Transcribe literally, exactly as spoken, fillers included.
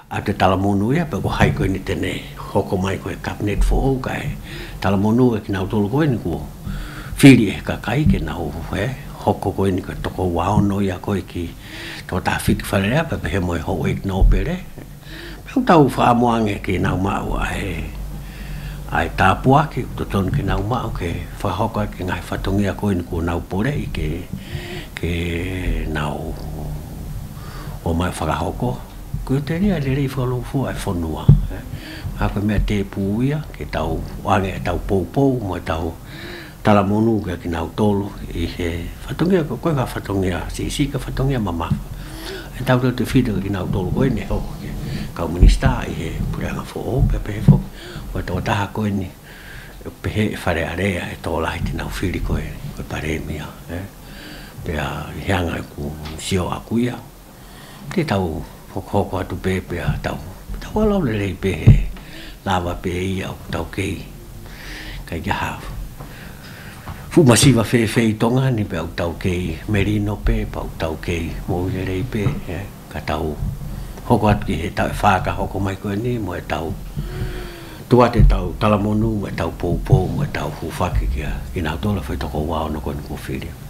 a te talamonu ia pe ko hai koe ni tene hoko mai koe cabinet fo kai talamonu e ki nau tolu koe ni ko whiri e kakai ke nau e hoko koe ni koe toko waono ia koe ki tō tā whiki whalea pe pe he moe ho ek no pere pe tau whaamoange ki nau mau ai ai tāpua ki to ton ki nau mau ke whahoko ki ngai whatongia koe ni ko nau pore i ke ke nau o mai whakahoko ko te ria le rei whalo fu ai whanua a koe mea te pūia ke tau wange tau pou pou mo tau talamonu ke ki nau tolu i he whatongia ko koe ka whatongia si si ka whatongia mama e tau te whita ki nau tolu koe ni hoko ke kau minista i he pureanga fo o pepe he fo o tō taha koe ni pehe e whare area e tō lahi te nau whiri koe koe paremia pea hianga ku sio akuia te tau hoko atu pepe a tau tau alau le rei pehe lava pe ia o tau kei kai kia hafu fu masiva fe fe tonga ni pe au tau kei merino pe pa au tau kei mo le rei pe ka tau hoko atu ki he tau e whaka hoko mai koe ni mo e tau tua te tau talamonu mo e tau pou pou mo e tau hufaki kia ki nau tola whai toko wao no koe ni ko whiria